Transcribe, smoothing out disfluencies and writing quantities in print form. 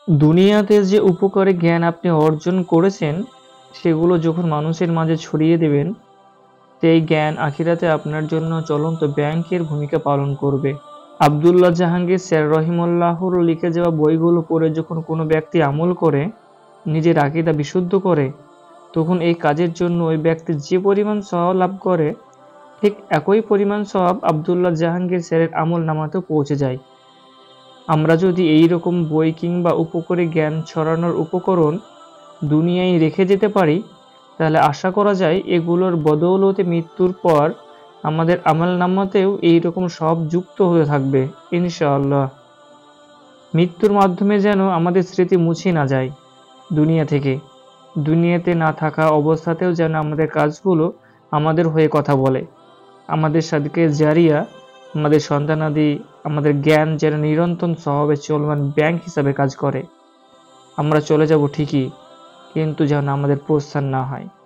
দুনিয়াতে যে উপকারী জ্ঞান আপনি অর্জন করেছেন, সেগুলো যখন মানুষের মাঝে ছড়িয়ে দেবেন, সেই জ্ঞান আখিরাতে আপনার জন্য চলন্ত ব্যাংকের ভূমিকা পালন করবে। আব্দুল্লাহ জাহাঙ্গীর স্যার রহিমাহুল্লাহর লিখে যাওয়া বইগুলো পড়ে যখন কোনো ব্যক্তি আমল করে, নিজের আকীদা বিশুদ্ধ করে, তখন এই কাজের জন্য ওই ব্যক্তি যে পরিমাণ সওয়াব লাভ করে, ঠিক একই পরিমাণ সওয়াব আব্দুল্লাহ জাহাঙ্গীর স্যারের আমলনামাতেও পৌঁছে যায়। আমরা যদি এই রকম বই কিংবা উপকারী জ্ঞান ছড়ানোর উপকরণ দুনিয়ায় রেখে যেতে পারি, তাহলে আশা করা যায় এগুলোর বদৌলতে মৃত্যুর পর আমাদের আমলনামাতেও এই রকম সব যুক্ত হয়ে থাকবে ইনশাআল্লাহ। মৃত্যুর মাধ্যমে যেন আমাদের স্মৃতি মুছে না যায় দুনিয়া থেকে। দুনিয়াতে না থাকা অবস্থাতেও যেন আমাদের কাজগুলো আমাদের হয়ে কথা বলে, আমাদের সাদকে জারিয়া, আমাদের সন্তানাদি, আমাদের জ্ঞান যেন নিরন্তর স্বভাবে চলমান ব্যাংক হিসাবে কাজ করে। আমরা চলে যাব ঠিকই, কিন্তু যেন আমাদের প্রস্থান না হয়।